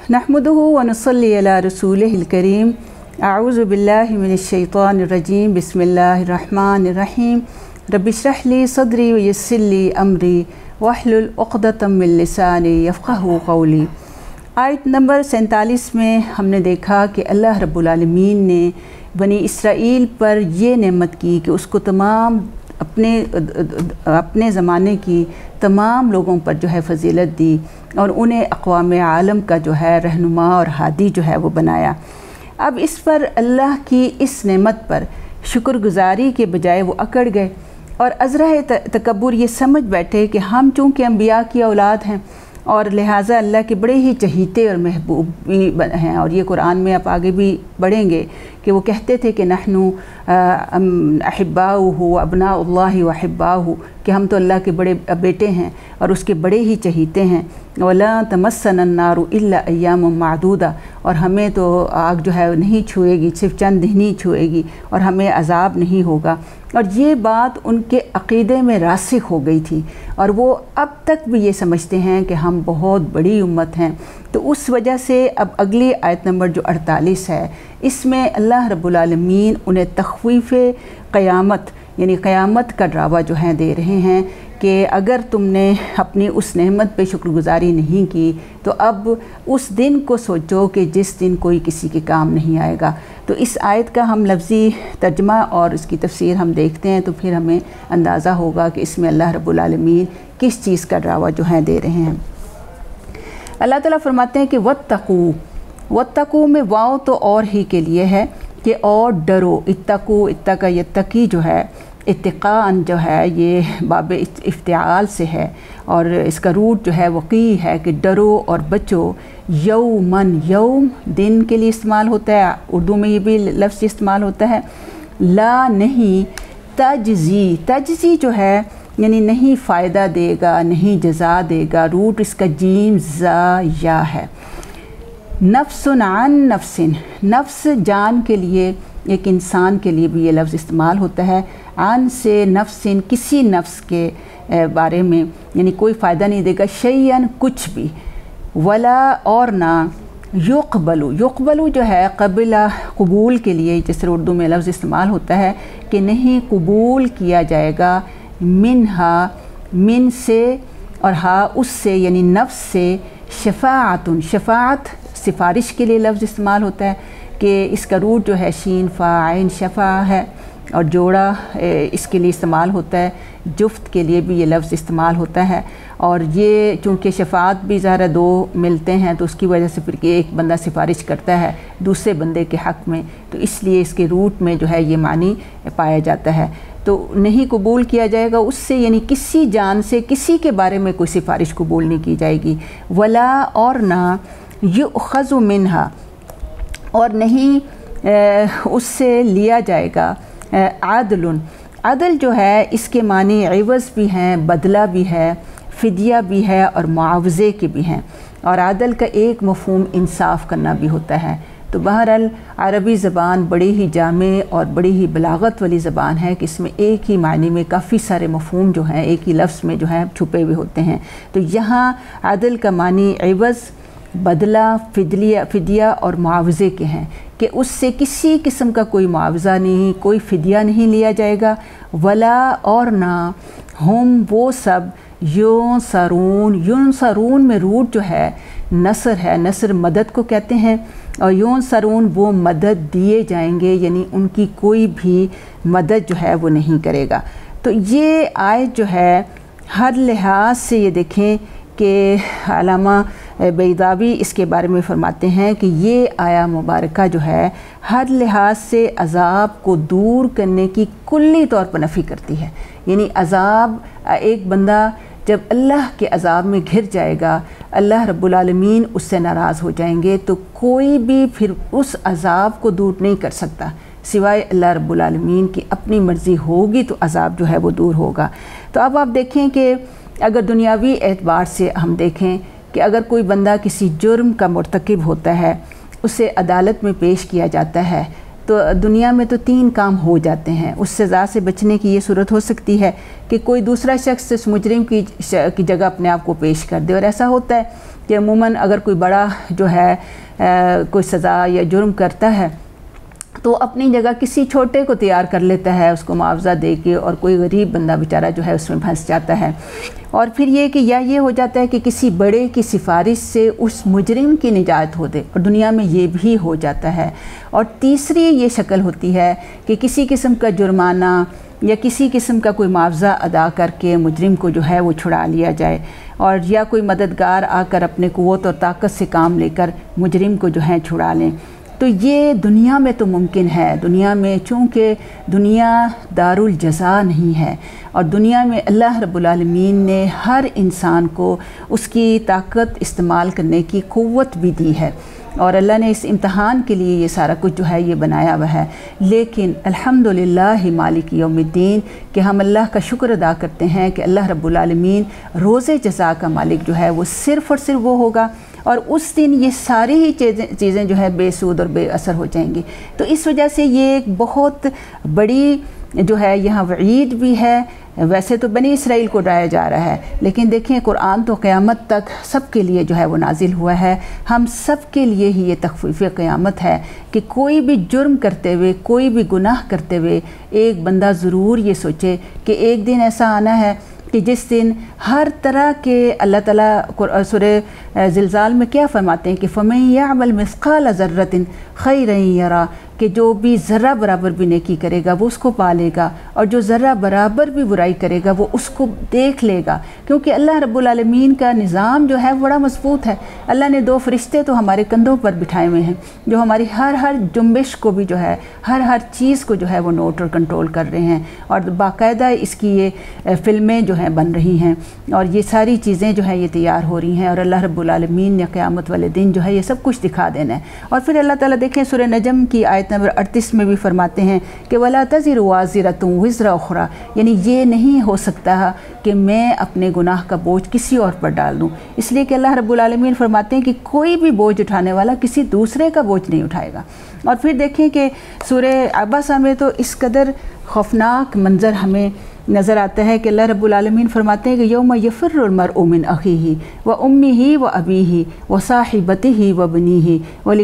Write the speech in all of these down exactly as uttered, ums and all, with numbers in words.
नहमदुहु व नुसल्ली अला रसूलिहिल करीम। अऊज़ु बिल्लाहि मिनश शैतानिर रजीम। बिस्मिल्लाहिर रहमानिर रहीम। रब्बि इश्रह ली सदरी व यस्सिर ली अमरी वहलुल उक़दतम मिन लिसानी यफ़क़हू क़ौली। आयत नंबर सैंतालीस में हमने देखा कि अल्लाह रब्बुल आलमीन ने बनी इसराइल पर ये नेमत की कि उसको तमाम अपने अपने ज़माने की तमाम लोगों पर जो है फ़जीलत दी और उन्हें अक़वाम आलम का जो है रहनुमा और हादी जो है वो बनाया। अब इस पर अल्लाह की इस नेमत पर शुक्रगुज़ारी के बजाय वो अकड़ गए और अज़रा तकब्बुर ये समझ बैठे कि हम चूँकि अम्बिया की औलाद हैं और लिहाजा अल्लाह के बड़े ही चहीते और महबूब भी हैं। और ये कुरान में आप आगे भी पढ़ेंगे कि वो कहते थे कि नहनु अहिब्बाहु व अब्नाउल्लाहि व अहिब्बाहु, कि हम तो अल्लाह के बड़े बेटे हैं और उसके बड़े ही चहीते हैं। वला तमस्सनन नारु इल्ला अय्यामुम मादूदा, और हमें तो आग जो है नहीं छुएगी, सिर्फ चंद दिन ही छुएगी और हमें अजाब नहीं होगा। और ये बात उनके अक़ीदे में रासिख़ हो गई थी और वो अब तक भी ये समझते हैं कि हम बहुत बड़ी उम्मत हैं। तो उस वजह से अब अगली आयत नंबर जो अड़तालीस है, इसमें अल्लाह रब्बुल आलमीन उन्हें तख़वीफ़ क़यामत यानी क़यामत का ड्रावा जो है दे रहे हैं कि अगर तुमने अपनी उस नेमत पे शुक्रगुज़ारी नहीं की तो अब उस दिन को सोचो कि जिस दिन कोई किसी के काम नहीं आएगा। तो इस आयत का हम लफ्ज़ी तर्जमा और इसकी तफसीर हम देखते हैं तो फिर हमें अंदाज़ा होगा कि इसमें अल्लाह रब्बुल आलमीन किस चीज़ का ड्रावा जो है दे रहे हैं। अल्लाह ताला फरमाते हैं कि वत्तकू, वत्तकू में वाव तो और ही के लिए है कि और डरो। इत्तकू, इत्तका यत्तकी जो है इत्तिकान जो है ये बाब इफ्तिआल से है और इसका रूट जो है वक़ी है कि डरो और बचो। यौमन, यौम दिन के लिए इस्तेमाल होता है, उर्दू में ये भी लफ्ज़ इस्तेमाल होता है। ला नहीं, तजज़ी, तजज़ी जो है यानी नहीं फ़ायदा देगा, नहीं जज़ा देगा, रूट इसका जीम ज़ा या है। नफ्सुन आन नफ्सिन, नफ्स जान के लिए, एक इंसान के लिए भी ये लफ्ज़ इस्तेमाल होता है। आन से नफ्सिन, किसी नफ्स के बारे में यानी कोई फ़ायदा नहीं देगा। शैयन, कुछ भी। वला और ना, युक़बलु, युक़बलु जो है कबिला कबूल के लिए जैसे उर्दू में लफ्ज़ इस्तेमाल होता है कि नहीं कबूल किया जाएगा। मिनहा, मिन से और हा उससे यानी नफ्स से। शफ़ाअतुन, शफ़ाअत सिफारिश के लिए लफ्ज़ इस्तेमाल होता है कि इसका रूट जो है शीन फ़ा आइन शफ़ा है और जोड़ा इसके लिए इस्तेमाल होता है। जुफ्त के लिए भी ये लफ्ज़ इस्तेमाल होता है और ये चूँकि शफ़ाअत भी ज़ाहिर दो मिलते हैं तो उसकी वजह से फिर एक बंदा सिफारिश करता है दूसरे बंदे के हक़ में, तो इसलिए इसके रूट में जो है ये मानी पाया जाता है। तो नहीं कबूल किया जाएगा उससे यानी किसी जान से किसी के बारे में कोई सिफारिश कबूल नहीं की जाएगी। वला और ना, युख़ज़ु मिन्हा, और नहीं उससे लिया जाएगा। आदलुन, अदल जो है इसके मानी इवज़ भी हैं, बदला भी है, फ़िदिया भी है और मुआवज़े के भी हैं। और आदल का एक मफ़हूम इंसाफ़ करना भी होता है। तो बहरहाल अरबी ज़बान बड़ी ही जामे और बड़ी ही बलागत वाली ज़बान है कि इसमें एक ही मानी में काफ़ी सारे मफ़हूम जो हैं एक ही लफ्ज़ में जो है छुपे हुए होते हैं। तो यहाँ आदल का मानी इवज़, बदला, फ़िदिया फ़िदिया और मुआवज़े के हैं कि उससे किसी किस्म का कोई मुआवज़ा नहीं, कोई फ़िदिया नहीं लिया जाएगा। वला और ना, हम वो सब युनसरून, युनसरून में रूट जो है नसर है, नसर मदद को कहते हैं और युनसरून वो मदद दिए जाएंगे यानी उनकी कोई भी मदद जो है वो नहीं करेगा। तो ये आयत जो है हर लिहाज से ये देखें कि अल्लामा बैदावी इसके बारे में फ़रमाते हैं कि ये आया मुबारका जो है हर लिहाज से अज़ाब को दूर करने की कुल्ली तौर पर नफ़ी करती है। यानी अज़ाब, एक बंदा जब अल्लाह के अज़ाब में घिर जाएगा, अल्लाह रब्बुल आलमीन उससे नाराज़ हो जाएंगे तो कोई भी फिर उस अज़ाब को दूर नहीं कर सकता सिवाय अल्लाह रब्बुल आलमीन की अपनी मर्ज़ी होगी तो अज़ाब जो है वो दूर होगा। तो अब आप देखें कि अगर दुनियावी एतबार से हम देखें कि अगर कोई बंदा किसी जुर्म का मुर्तकिब होता है, उसे अदालत में पेश किया जाता है तो दुनिया में तो तीन काम हो जाते हैं। उस सज़ा से बचने की ये सूरत हो सकती है कि कोई दूसरा शख्स उस मुजरिम की की जगह अपने आप को पेश कर दे, और ऐसा होता है کہ عموماً اگر کوئی بڑا جو ہے کوئی سزا یا جرم کرتا ہے تو اپنی جگہ کسی چھوٹے کو تیار کر لیتا ہے اس کو معاوضہ دے کے، اور کوئی غریب بندہ بیچارہ جو ہے اس میں پھنس جاتا ہے۔ اور پھر یہ کہ یا یہ ہو جاتا ہے کہ کسی بڑے کی سفارش سے اس مجرم کی نجات ہو دے، اور دنیا میں یہ بھی ہو جاتا ہے۔ اور تیسری یہ شکل ہوتی ہے کہ کسی قسم کا جرمانہ یا کسی قسم کا کوئی معاوضہ ادا کر کے مجرم کو جو ہے وہ چھڑا لیا جائے، اور یا کوئی مددگار آ کر اپنے قوت اور طاقت سے کام لے کر مجرم کو جو ہے چھڑا لیں۔ تو یہ دنیا میں تو ممکن ہے، دنیا میں چونکہ دنیا دار الجزا نہیں ہے، اور دنیا میں اللہ رب العالمین نے ہر انسان کو اس کی طاقت استعمال کرنے کی قوت بھی دی ہے، اور اللہ نے اس امتحان کے لیے یہ سارا کچھ جو ہے یہ بنایا ہوا ہے۔ لیکن الحمدللہ مالک یوم الدین کہ ہم اللہ کا شکر ادا کرتے ہیں کہ اللہ رب العالمین روز جزا کا مالک جو ہے وہ صرف اور صرف وہ ہوگا، اور اس دن یہ ساری ہی چیزیں چیزیں جو ہے بے سود اور بے اثر ہو جائیں گی۔ تو اس وجہ سے یہ ایک بہت بڑی جو ہے یہاں وعید بھی ہے۔ ویسے تو بنی اسرائیل کو ڈرایا جا رہا ہے، لیکن دیکھیں قرآن تو قیامت تک سب کے لیے جو ہے وہ نازل ہوا ہے، ہم سب کے لیے ہی یہ تخفیف قیامت ہے کہ کوئی بھی جرم کرتے ہوئے، کوئی بھی گناہ کرتے ہوئے ایک بندہ ضرور یہ سوچے کہ ایک دن ایسا آنا ہے کہ جس دن ہر طرح کے اللہ تعالیٰ سورہ زلزال میں کیا فرماتے ہیں کہ فَمَن يَعْمَلْ مِثْقَالَ ذَرَّةٍ خَيْرًا يَرَى، کہ جو بھی ذرہ برابر بھی نیکی کرے گا وہ اس کو پالے گا، اور جو ذرہ برابر بھی برائی کرے گا وہ اس کو دیکھ لے گا، کیونکہ اللہ رب العالمین کا نظام جو ہے بڑا مضبوط ہے۔ اللہ نے دو فرشتے تو ہمارے کندھوں پر بٹھائے ہوئے ہیں جو ہماری ہر ہر جنبش کو بھی جو ہے ہر ہر چیز کو جو ہے وہ نوٹ اور کنٹرول کر رہے ہیں، اور باقاعدہ اس کی یہ فلمیں جو ہیں بن رہی ہیں، اور یہ ساری چیزیں جو ہیں یہ تیار ہو رہی ہیں، اور اللہ رب العالمین نے قیامت والے دن جو ہے یہ سب کچھ دکھا دینا ہے۔ اور پھر اللہ تعالیٰ دیکھیں سورہ نجم کی آیت نمبر اڑتیس میں بھی فرماتے ہیں کہ وَلَا تَزِرُ وَازِرَةٌ وِزْرَ أُخْرَى، یعنی یہ نہیں ہو سکتا کہ میں اپنے گناہ کا بوجھ کسی اور پر ڈال دوں، اس لیے کہ اللہ رب العالمین فرماتے ہیں کہ کوئی بھی بوجھ اٹھانے والا کسی دوسرے کا بوجھ نہیں اٹھائے گا۔ اور پھر دیکھیں کہ سورہ عبسہ میں تو اس قدر خوفناک منظر ہمیں نظر آتا ہے کہ اللہ رب العالمین فرماتے ہیں کہ یوم یفر المرء من اخیہ و امہ و ابیہ و صاحبتہ و بنیہ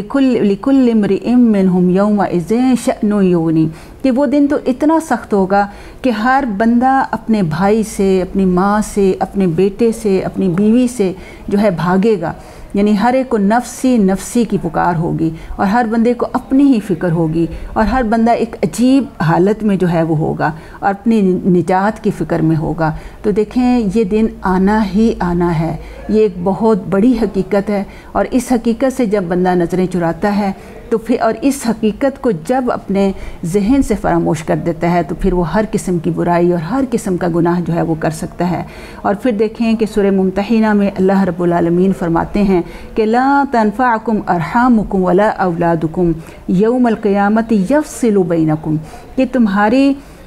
ولکل امرئ منہم یومئذ شأن یغنی، کہ وہ دن تو اتنا سخت ہوگا کہ ہر بندہ اپنے بھائی سے، اپنی ماں سے، اپنے بیٹے سے، اپنی بیوی سے جو ہے بھاگے گا، یعنی ہر ایک کو نفسی نفسی کی پکار ہوگی، اور ہر بندے کو اپنی ہی فکر ہوگی، اور ہر بندہ ایک عجیب حالت میں جو ہے وہ ہوگا اور اپنی نجات کی فکر میں ہوگا۔ تو دیکھیں یہ دن آنا ہی آنا ہے، یہ ایک بہت بڑی حقیقت ہے، اور اس حقیقت سے جب بندہ نظریں چراتا ہے تو پھر اور اس حقیقت کو جب اپنے ذہن سے فراموش کر دیتا ہے تو پھر وہ ہر قسم کی برائی اور ہر قسم کا گناہ جو ہے وہ کر سکتا ہے۔ اور پھر دیکھیں کہ سورہ ممتحنہ میں اللہ رب العالمین فرماتے ہیں کہ لا تنفعکم ارحامکم ولا اولادکم یوم القیامت یفصل بینکم، کہ تمہاری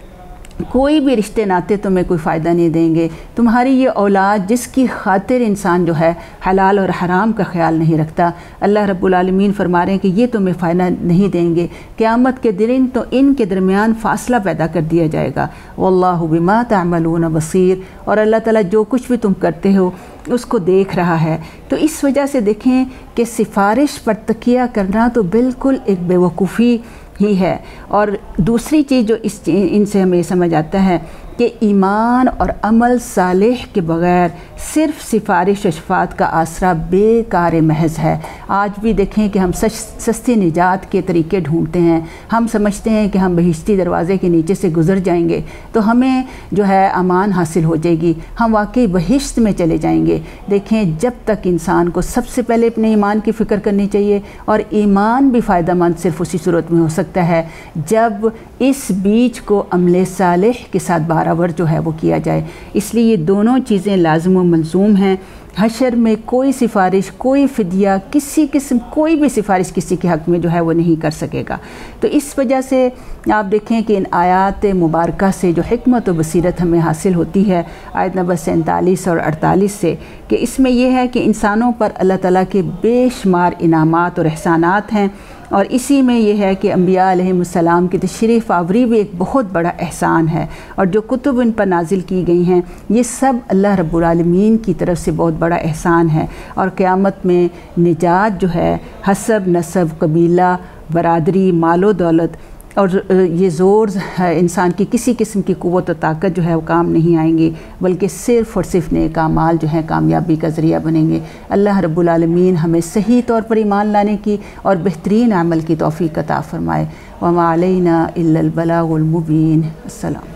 کوئی بھی رشتے ناتے تمہیں کوئی فائدہ نہیں دیں گے، تمہاری یہ اولاد جس کی خاطر انسان جو ہے حلال اور حرام کا خیال نہیں رکھتا، اللہ رب العالمین فرما رہے ہیں کہ یہ تمہیں فائدہ نہیں دیں گے، قیامت کے دن تو ان کے درمیان فاصلہ پیدا کر دیا جائے گا۔ واللہ بما تعملون بصیر، اور اللہ تعالیٰ جو کچھ بھی تم کرتے ہو اس کو دیکھ رہا ہے۔ تو اس وجہ سے دیکھیں کہ سفارش پر تکیہ کرنا تو بالکل ایک بیوقوفی ہی ہے۔ اور دوسری چیز جو اس ان سے ہمیں سمجھ آتا ہے کہ ایمان اور عمل صالح کے بغیر صرف سفارش و شفاعت کا آسرا بیکار محض ہے۔ آج بھی دیکھیں کہ ہم سچ سستی نجات کے طریقے ڈھونڈتے ہیں، ہم سمجھتے ہیں کہ ہم بہشتی دروازے کے نیچے سے گزر جائیں گے تو ہمیں جو ہے امان حاصل ہو جائے گی، ہم واقعی بہشت میں چلے جائیں گے۔ دیکھیں جب تک انسان کو سب سے پہلے اپنے ایمان کی فکر کرنی چاہیے، اور ایمان بھی فائدہ مند صرف اسی صورت میں ہو سکتا ہے جب اس بیج کو عمل صالح کے ساتھ برابر جو ہے وہ کیا جائے۔ اس لیے یہ دونوں چیزیں لازم و ملزوم ہیں۔ حشر میں کوئی سفارش، کوئی فدیہ، کسی قسم کوئی بھی سفارش کسی کے حق میں جو ہے وہ نہیں کر سکے گا۔ تو اس وجہ سے آپ دیکھیں کہ ان آیات مبارکہ سے جو حکمت و بصیرت ہمیں حاصل ہوتی ہے آیت نمبر سینتالیس اور اڑتالیس سے، کہ اس میں یہ ہے کہ انسانوں پر اللہ تعالیٰ کے بے شمار انعامات اور احسانات ہیں، اور اسی میں یہ ہے کہ انبیاء علیہم کی تشریف آوری بھی ایک بہت بڑا احسان ہے، اور جو کتب ان پر نازل کی گئی ہیں یہ سب اللہ رب العالمین کی طرف سے بہت بڑا احسان ہے، اور قیامت میں نجات جو ہے حسب نسب قبیلہ برادری مال و دولت اور یہ زور انسان کی کسی قسم کی قوت و طاقت جو ہے وہ کام نہیں آئیں گے، بلکہ صرف اور صرف نیک اعمال جو ہیں کامیابی کا ذریعہ بنیں گے۔ اللہ رب العالمین ہمیں صحیح طور پر ایمان لانے کی اور بہترین عمل کی توفیق عطا فرمائے۔ وما علینا الا البلاغ المبین۔ السلام۔